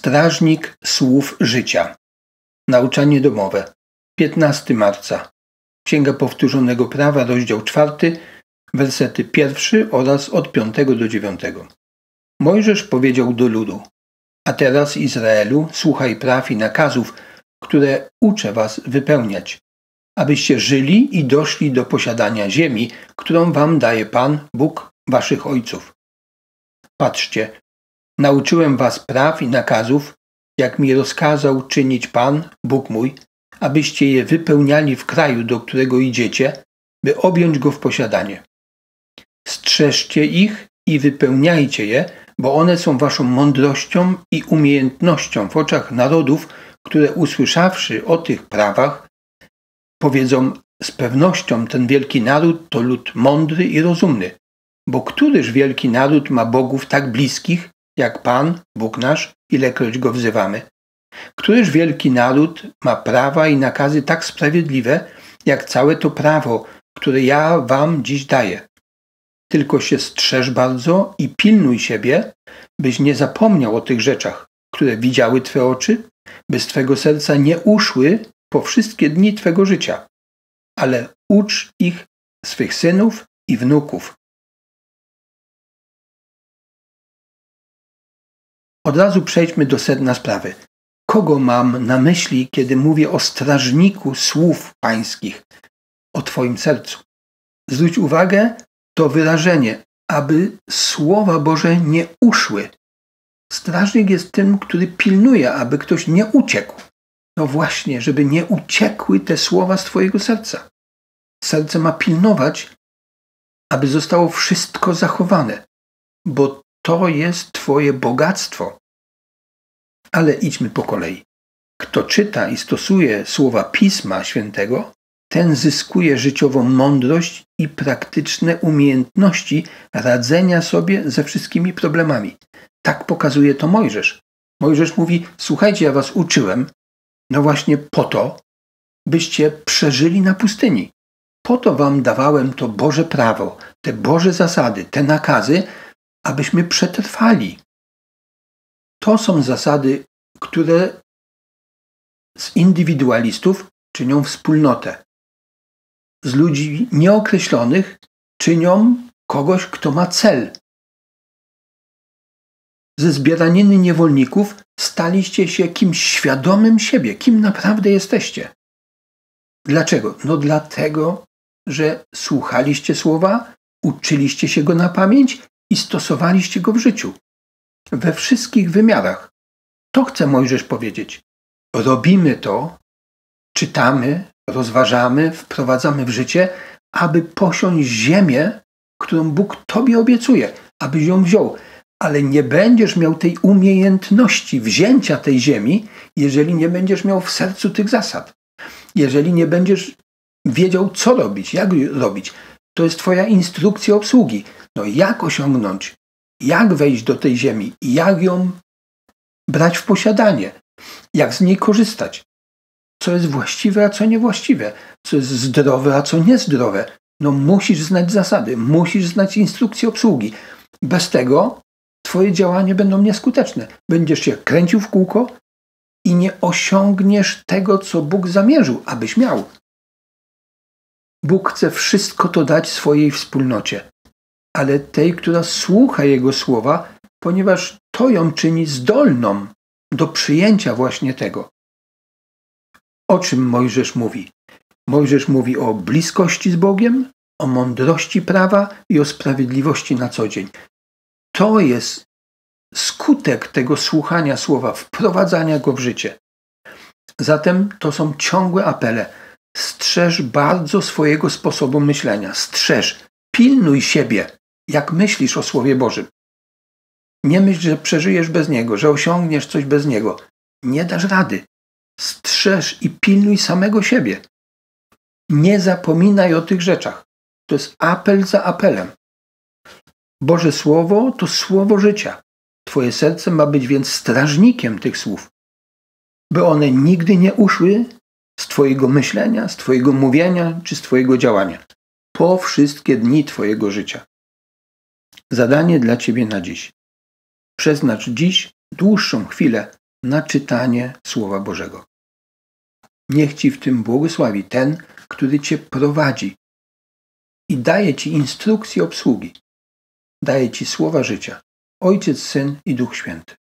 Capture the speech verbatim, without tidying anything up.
Strażnik słów życia. Nauczanie domowe. piętnastego marca. Księga Powtórzonego Prawa, rozdział czwarty, wersety pierwszy oraz od piątego do dziewiątego. Mojżesz powiedział do ludu: a teraz, Izraelu, słuchaj praw i nakazów, które uczę was wypełniać, abyście żyli i doszli do posiadania ziemi, którą wam daje Pan, Bóg waszych ojców. Patrzcie, nauczyłem was praw i nakazów, jak mi rozkazał czynić Pan, Bóg mój, abyście je wypełniali w kraju, do którego idziecie, by objąć go w posiadanie. Strzeżcie ich i wypełniajcie je, bo one są waszą mądrością i umiejętnością w oczach narodów, które usłyszawszy o tych prawach, powiedzą: z pewnością ten wielki naród to lud mądry i rozumny, bo któryż wielki naród ma bogów tak bliskich, jak Pan, Bóg nasz, ilekroć go wzywamy? Któryż wielki naród ma prawa i nakazy tak sprawiedliwe, jak całe to prawo, które ja wam dziś daję? Tylko się strzeż bardzo i pilnuj siebie, byś nie zapomniał o tych rzeczach, które widziały twe oczy, by z twego serca nie uszły po wszystkie dni twego życia, ale ucz ich swych synów i wnuków. Od razu przejdźmy do sedna sprawy. Kogo mam na myśli, kiedy mówię o strażniku słów pańskich, o twoim sercu? Zwróć uwagę, to wyrażenie, aby słowa Boże nie uszły. Strażnik jest tym, który pilnuje, aby ktoś nie uciekł. No właśnie, żeby nie uciekły te słowa z twojego serca. Serce ma pilnować, aby zostało wszystko zachowane, bo to jest twoje bogactwo. Ale idźmy po kolei. Kto czyta i stosuje słowa Pisma Świętego, ten zyskuje życiową mądrość i praktyczne umiejętności radzenia sobie ze wszystkimi problemami. Tak pokazuje to Mojżesz. Mojżesz mówi: słuchajcie, ja was uczyłem, no właśnie po to, byście przeżyli na pustyni. Po to wam dawałem to Boże prawo, te Boże zasady, te nakazy, abyśmy przetrwali. To są zasady, które z indywidualistów czynią wspólnotę. Z ludzi nieokreślonych czynią kogoś, kto ma cel. Ze zbieraniny niewolników staliście się kimś świadomym siebie, kim naprawdę jesteście. Dlaczego? No dlatego, że słuchaliście słowa, uczyliście się go na pamięć i stosowaliście go w życiu. We wszystkich wymiarach. To chce Mojżesz powiedzieć. Robimy to, czytamy, rozważamy, wprowadzamy w życie, aby posiąść ziemię, którą Bóg tobie obiecuje, abyś ją wziął. Ale nie będziesz miał tej umiejętności wzięcia tej ziemi, jeżeli nie będziesz miał w sercu tych zasad. Jeżeli nie będziesz wiedział, co robić, jak robić. To jest twoja instrukcja obsługi. No jak osiągnąć, jak wejść do tej ziemi, jak ją brać w posiadanie, jak z niej korzystać. Co jest właściwe, a co niewłaściwe. Co jest zdrowe, a co niezdrowe. No musisz znać zasady, musisz znać instrukcję obsługi. Bez tego twoje działania będą nieskuteczne. Będziesz się kręcił w kółko i nie osiągniesz tego, co Bóg zamierzył, abyś miał. Bóg chce wszystko to dać swojej wspólnocie, ale tej, która słucha Jego słowa, ponieważ to ją czyni zdolną do przyjęcia właśnie tego. O czym Mojżesz mówi? Mojżesz mówi o bliskości z Bogiem, o mądrości prawa i o sprawiedliwości na co dzień. To jest skutek tego słuchania słowa, wprowadzania go w życie. Zatem to są ciągłe apele. Strzeż bardzo swojego sposobu myślenia. Strzeż, pilnuj siebie, jak myślisz o Słowie Bożym. Nie myśl, że przeżyjesz bez niego, że osiągniesz coś bez niego. Nie dasz rady. Strzeż i pilnuj samego siebie. Nie zapominaj o tych rzeczach. To jest apel za apelem. Boże Słowo to słowo życia. Twoje serce ma być więc strażnikiem tych słów, by one nigdy nie uszły z twojego myślenia, z twojego mówienia czy z twojego działania. Po wszystkie dni twojego życia. Zadanie dla ciebie na dziś. Przeznacz dziś dłuższą chwilę na czytanie Słowa Bożego. Niech Ci w tym błogosławi ten, który Cię prowadzi i daje Ci instrukcje obsługi. Daje Ci słowa życia. Ojciec, Syn i Duch Święty.